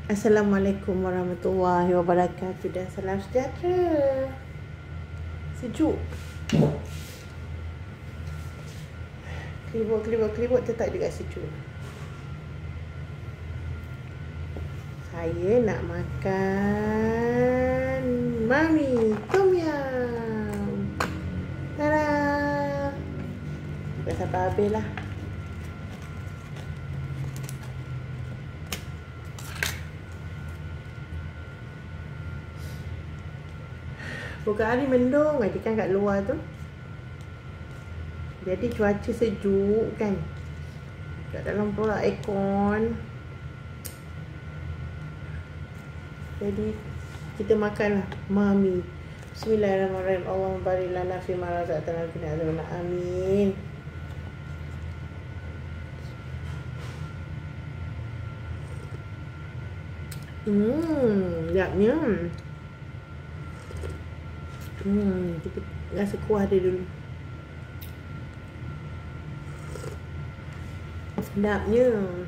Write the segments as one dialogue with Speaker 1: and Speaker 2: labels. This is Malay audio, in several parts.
Speaker 1: Assalamualaikum warahmatullahi wabarakatuh dan salam sejahtera. Sejuk. Kelibut tetap juga sejuk. Saya nak makan Mami Tom Yum. Tada. Bukan sampai habis lah. Bukan hari mendung aja kan kat luar tu. Jadi cuaca sejuk kan. Kat dalam pula aircon. Jadi kita makanlah Mami. Bismillahirrahmanirrahim. Allahumma barik lana fi ma razaqtana wa qina adzabannar. Amin. Sedapnya. Kita rasa kuah dia dulu. Sedapnya.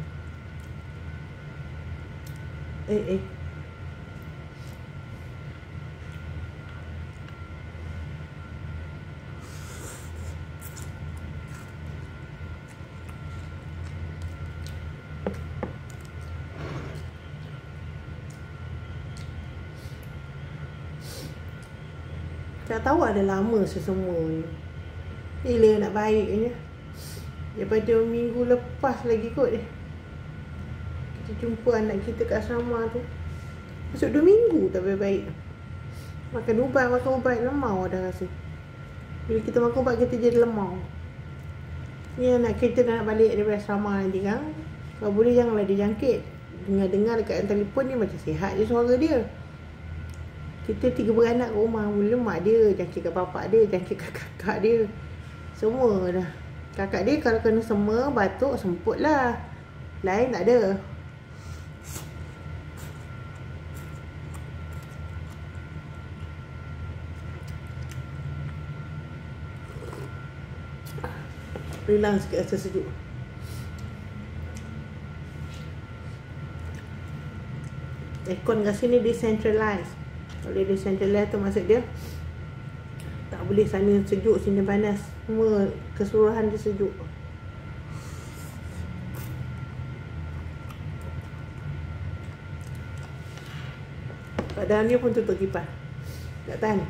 Speaker 1: Tak tahu ada lama sesemua ni. Bila nak baiknya. Daripada minggu lepas lagi kot dia. Kita jumpa anak kita kat asrama tu. Masuk 2 minggu tak baik-baik. Makan ubat lemau dah rasa. Bila kita makan ubat kita jadi lemau. Ni anak kita dah nak balik daripada asrama nanti kan. Kalau boleh janganlah dia jangkit. Dengar-dengar dekat telefon ni macam sihat je suara dia. Kita 3 beranak kat rumah. Mula mak dia jangkit kat bapak dia, jangkit kat kakak dia. Semua dah. Kakak dia kalau kena sema, batuk, semput lah. Lain tak ada. Hilang sikit rasa sejuk. Aircon kat sini decentralized. Kalau dia decentralized tu maksud dia tak boleh sana sejuk, sini panas. Semua keseluruhan dia sejuk. Kat dalam ni pun tutup kipas. Tak tahan.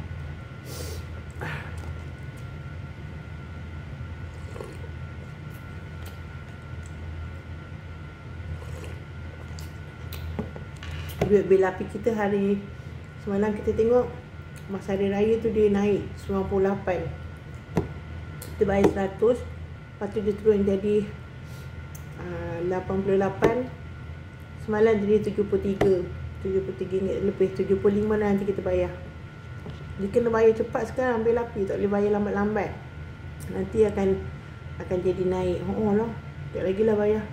Speaker 1: Duit bil api kita hari semalam kita tengok masa hari raya tu dia naik 98. Kita bayar 100. Lepas tu dia turun jadi 88. Semalam jadi 73 ringgit lebih. 75 nanti kita bayar. Dia kena bayar cepat sekarang bil api. Tak boleh bayar lambat-lambat. Nanti akan jadi naik. Oh lah. Tak lagi lah bayar.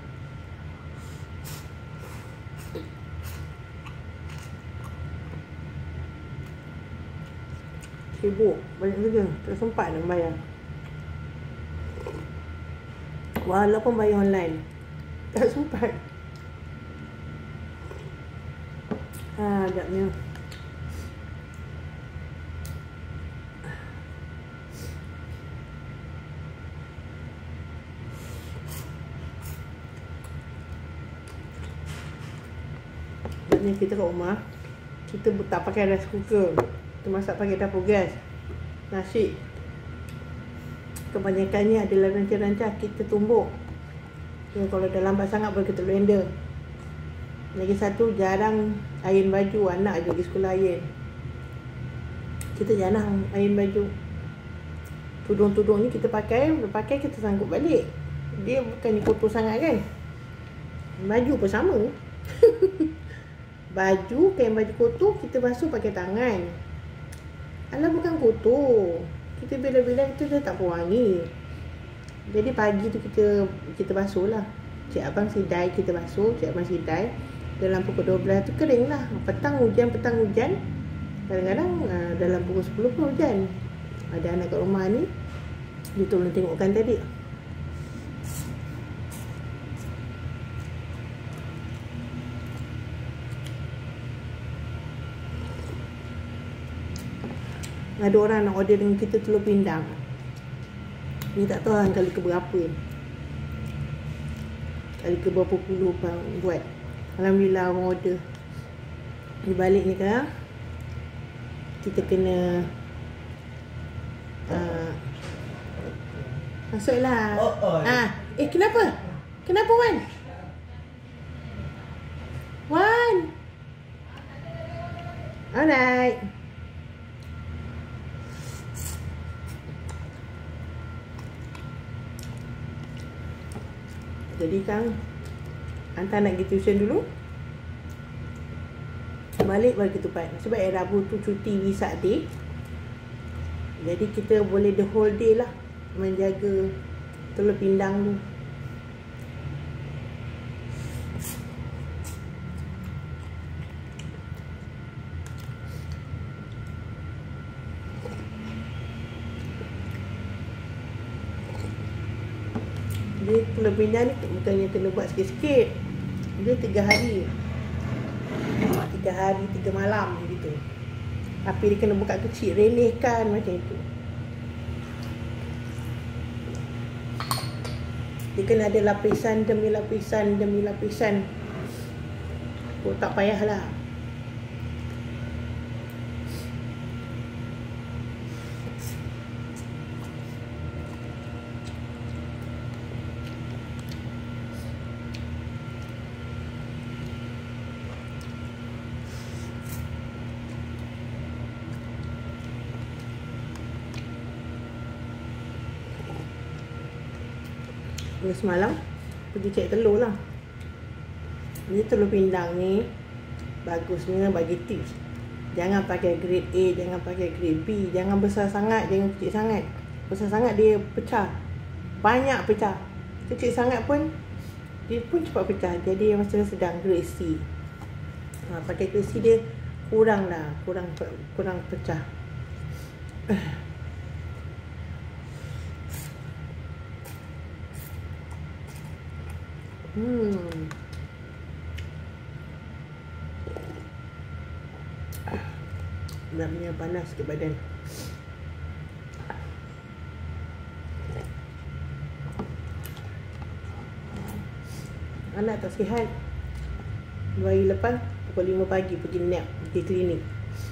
Speaker 1: Sibuk, banyak kerja, tak sempat nak bayar. Walaupun bayar online, tak sempat. Agaknya. Agaknya kita kat rumah, kita tak pakai rice cooker. Kita masak pakai dapur gas. Nasi kebanyakannya adalah rancang-rancang kita tumbuk. Kalau dah lambat sangat boleh kita blender. Lagi satu, jarang iron baju. Anak je pergi sekolah iron. Kita jarang iron baju. Tudung-tudung ni kita pakai kita sanggup balik. Dia bukannya kotor sangat kan. Baju pun sama. Kain baju kotor kita basuh pakai tangan. Alah bukan kotor. Kita bila-bila kita tak pewangi. Jadi pagi tu kita basuh lah. Cik abang sidai kita basuh. Cik abang sidai dalam pukul 12 tu kering lah. Petang hujan. Kadang-kadang dalam pukul 10 pun hujan. Ada anak kat rumah ni, dia tolong tengokkan tadi. Ada orang nak order dengan kita telur pindang. Ni tak tahu kali ke berapa. Kali ke berapa puluh bang buat. Alhamdulillah orang order. Di balik ni kan, kita kena masuklah. Kenapa? Kenapa Wan? Wan. Alright. Jadi kan hantar nak pergi tuition dulu. Balik baru kita buat. Sebab Rabu tu cuti Wesak Day. Jadi kita boleh the whole day lah menjaga telur pindang tu. Dia telur pindang ni bukannya kena buat sikit-sikit. Dia 3 hari. 3 hari, 3 malam gitu. Tapi dia kena buka kecil, relehkan macam itu. Dia kena ada lapisan demi lapisan demi lapisan. Oh, tak payahlah. Semalam pergi cek telur lah. Ni telur pindang ni bagusnya bagi tips. Jangan pakai grade A, jangan pakai grade B. Jangan besar sangat, jangan kecil sangat. Besar sangat dia pecah. Banyak pecah. Kecil sangat pun dia pun cepat pecah. Jadi macam sedang grade C. Pakai grade C dia kurang lah, kurang pecah. Namanya panas ke badan. Anak tak sihat. 2 hari lepas pukul 5 pagi pergi nap, pergi klinik.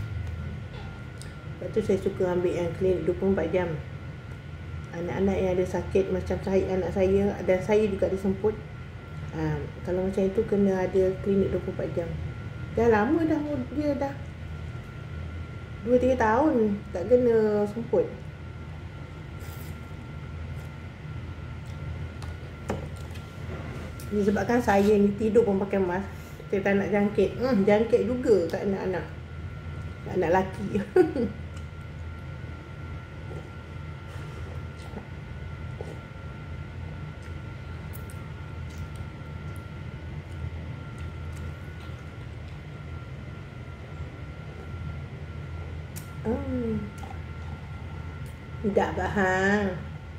Speaker 1: Lepas tu saya suka ambil yang klinik 24 jam. Anak-anak yang ada sakit macam saya, anak saya dan saya juga disemput. Kalau macam itu kena ada klinik 24 jam. Dah lama dah, dia dah 2-3 tahun tak kena semput. Disebabkan saya ni tidur pun pakai mask. Saya tak nak jangkit. Jangkit juga kat anak-anak. Anak lelaki. Tidak bahang.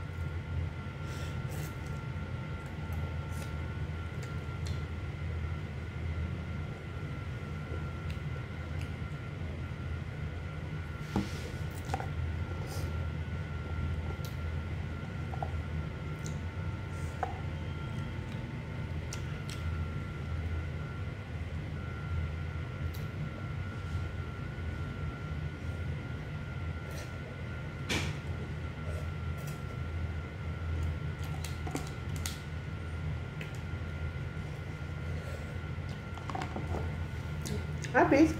Speaker 1: Habis.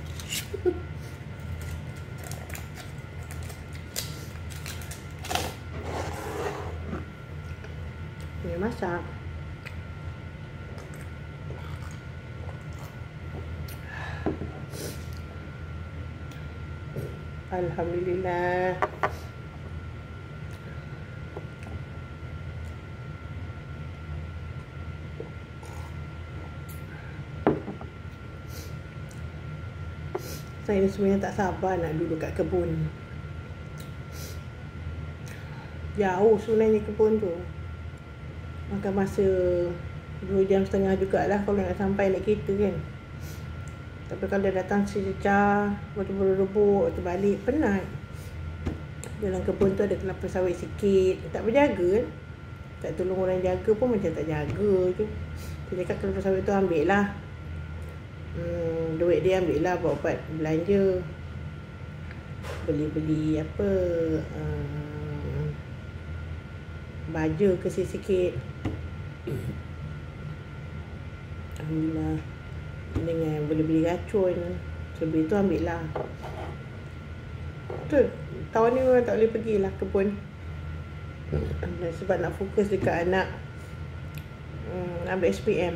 Speaker 1: Ini masak. Alhamdulillah. Saya sebenarnya tak sabar nak duduk kat kebun. Jauh sebenarnya kebun tu. Makan masa 2 jam setengah jugalah kalau nak sampai naik kereta kan. Tapi kalau datang sececah, baru rebuk, tu balik, penat. Dalam kebun tu ada kelapa sawit sikit. Tak berjaga kan. Tak tolong orang jaga pun macam tak jaga je. Dia cakap kelapa sawit tu ambil lah. Duit dia ambil lah buat belanja. Beli apa, baja ke sikit. Alhamdulillah. Dengan boleh beli racun. Lebih tu ambil lah. Tu tahun ni memang tak boleh pergilah kebun. Sebab nak fokus dekat anak ambil SPM.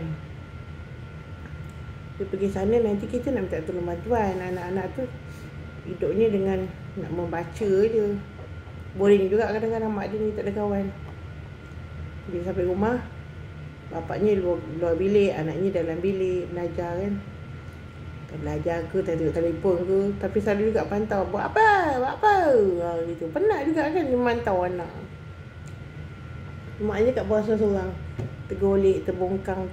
Speaker 1: Dia pergi sana nanti kita nak minta tolong bantuan. Anak-anak tu hidupnya dengan nak membaca je. Boring juga kadang-kadang mak dia ni tak ada kawan. Dia sampai rumah, bapaknya luar bilik, anaknya dalam bilik belajar kan. Tak belajar ke, tak tengok telefon ke. Tapi selalu juga pantau, buat apa gitu. Penat juga kan memantau anak. Maknya kat bawah seorang-seorang. Tergolek, terbongkang.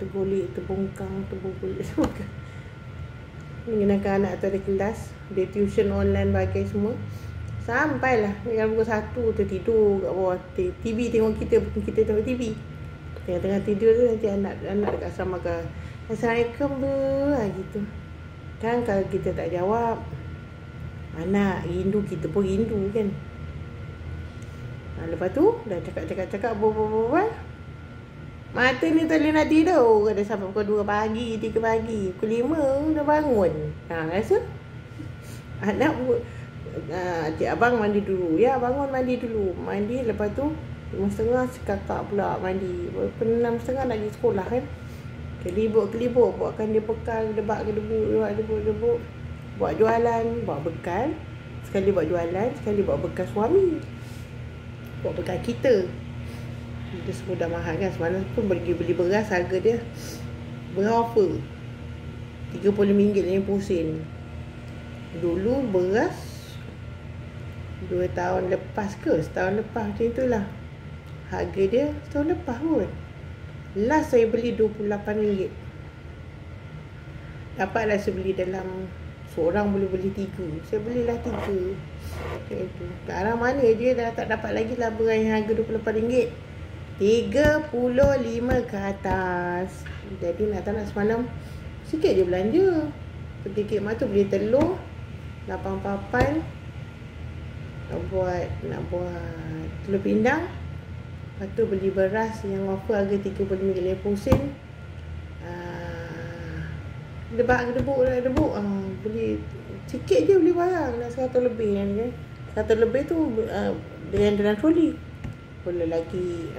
Speaker 1: Mengenalkan anak tu ada kelas. Dia tuition online bagai semua. Sampailah dalam pukul 1 tertidur kat bawah TV tengok kita tengok TV. Tengah-tengah tidur tu nanti anak dekat asrama ke, Assalamualaikum bu, gitu. Kan kalau kita tak jawab, anak rindu, kita pun rindu kan. Lepas tu dah cakap berbual. Mata ni tak boleh nak tidur. Ada sampai pukul 2 pagi, 3 pagi, pukul 5 dah bangun. Rasa anak cik abang mandi dulu. Ya, bangun mandi dulu. Mandi lepas tu 5:30 kakak pula mandi. Pukul 6:30 nak pergi sekolah kan. Kelibuk buatkan dia bekal, debak. Buat jualan, buat bekal. Sekali buat jualan, sekali buat bekal suami. Buat bekal kita. Dia semua dah mahal kan. Semalam pun pergi beli beras, harga dia berapa? RM35.50. Dulu beras 2 tahun lepas ke setahun lepas macam itulah. Harga dia setahun lepas pun. Last saya beli RM28. Dapatlah saya beli dalam, seorang boleh beli 3. Saya belilah 3. Macam itu. Sekarang mana dia dah tak dapat lagi lah beras yang harga RM28. 35 ke atas. Jadi nak semalam sikit je belanja. Pergi Kek Mak tu beli telur 8 papan. Nak buat telur pindang. Lepas tu beli beras yang wafer harga RM35.50. Debuk. Beli sikit je beli barang. Dah 100 lebih kan. 100 lebih tu dengan troli. Boleh lagi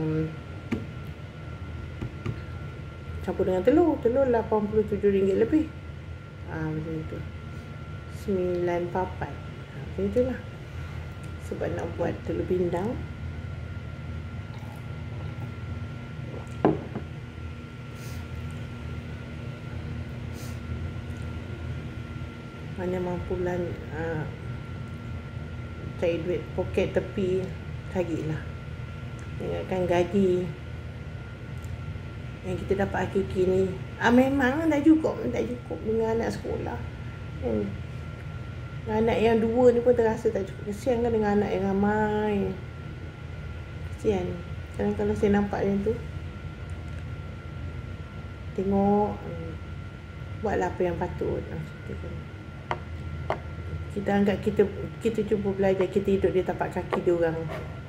Speaker 1: campur dengan telur RM87 lebih. Macam itu. 9 papan. Macam itulah. Sebab nak buat telur pindang. Mana mampu cari duit poket tepi, carilah. Ingatkan gaji yang kita dapat hakiki ni memang tak cukup dengan anak sekolah. Anak yang 2 ni pun terasa tak cukup. Kesian kan dengan anak yang ramai. Kesian. Kadang kalau saya nampak macam tu, tengok, buatlah apa yang patut. Kita anggap kita cuba belajar, kita hidup di tapak kaki dia orang.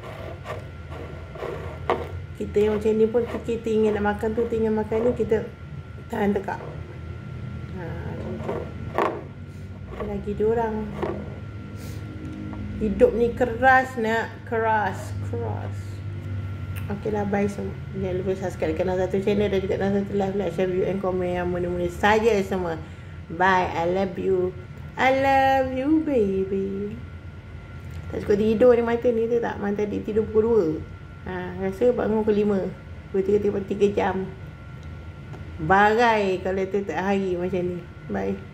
Speaker 1: Kita yang macam ni pun, kita ingin nak makan tu, ingin makan ni, kita tahan tekak. Kita lagi dia orang. Hidup ni keras nak, keras. Okeylah, bye semua. Jangan lupa subscribe kanal Satu Channel dan juga kanal Satu Live, like, share, view and komen yang mana-mana saja semua. Bye, I love you baby. Tak cukup tidur ni mata ni tu tak. Mata tadi tidur pukul 2. Rasa bangun pukul 5. 3 jam. Bagai kalau tiap hari macam ni. Bye.